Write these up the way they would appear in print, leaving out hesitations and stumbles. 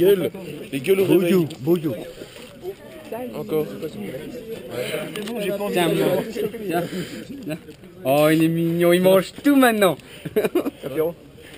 gueule. Les gueules au réveil. Boyo. Encore. Tiens, tiens. Oh, il est mignon, il mange tout maintenant. Apéro.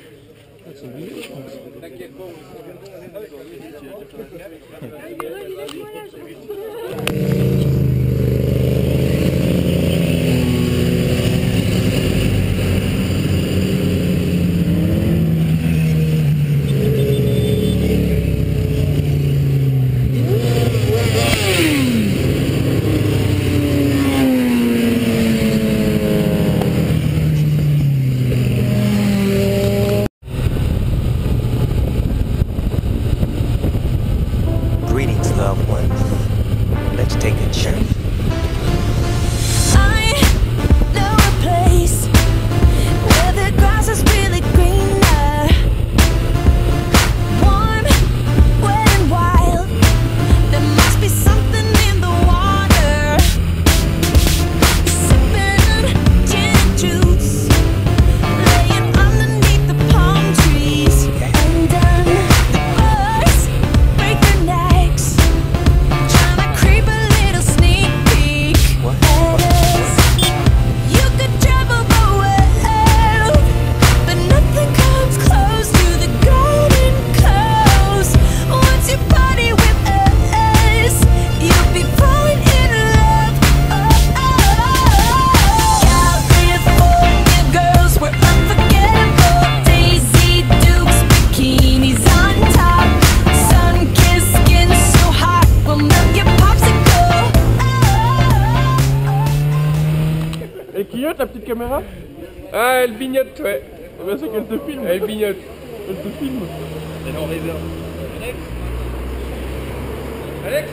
Greetings, loved ones. Let's take a journey. I know a place where the grass is really greener, warm, wet and wild. There must be something in the water. Sipping gin and juice, laying underneath the palm trees, and the birds break their necks, trying to creep a little sneak peek at us. You could travel the world, but nothing comes close to the golden coast. Once you party with us, you'll be falling in love. California girls were unforgettable. Daisy Dukes, bikinis on top, sun-kissed skin so hot, we'll melt your popsicle. Elle clignote la petite caméra? Ah, elle vignote, ouais. Ah ben c'est qu'elle te filme. Elle vignote. Elle te filme. Elle en réserve. Alex Alex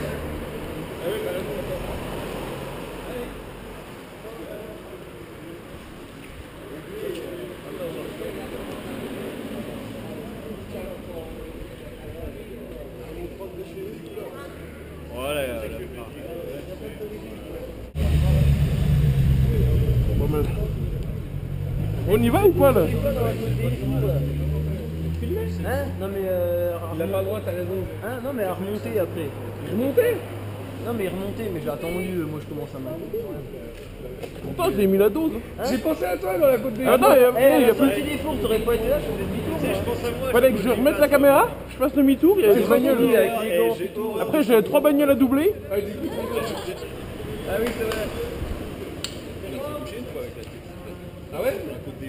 Bon, ben, on y va ou quoi là? Hein? Non mais Il a pas le droit, t'as raison. Hein? Non mais à remonter après. Remontez. Non mais remonter, mais j'ai attendu, moi je commence à monter. Pourtant j'ai mis la dose. J'ai pensé à toi dans la côte des... Ah non, il y a Eh, pas... petit défaut, t'aurais pas été là, je faisais demi-tour. Fallait que je remette la caméra, je fasse demi-tour, il y avait des bagnoles. Avec les gants. Après j'avais 3 bagnoles à doubler. Ah oui, c'est vrai. Ah ouais?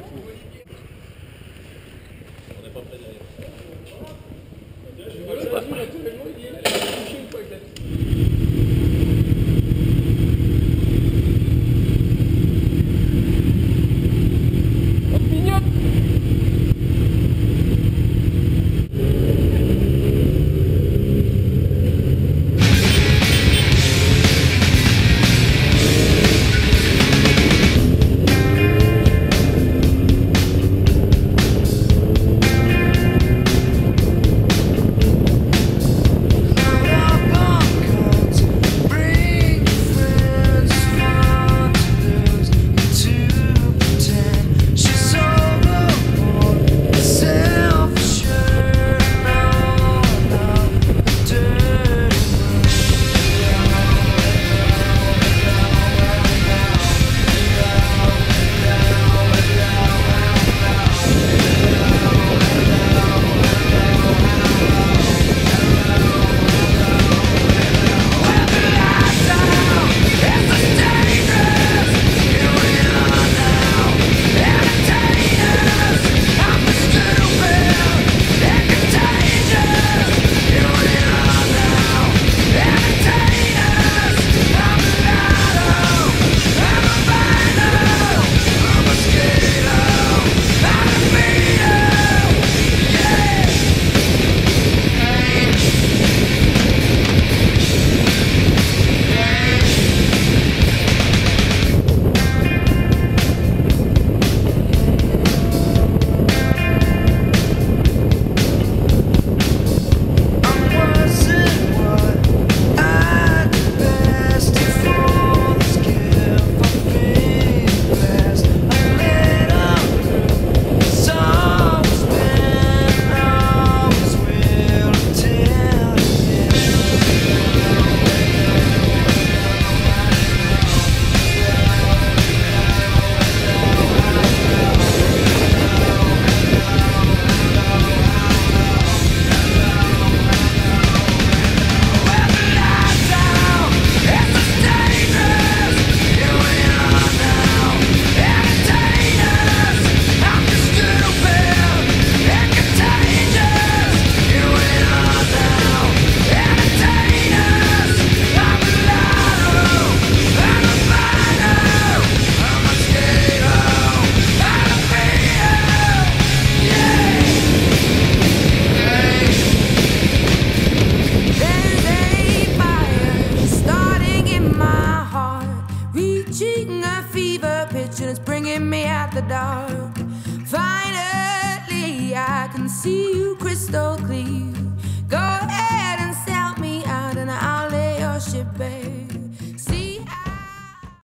On clignote. dark.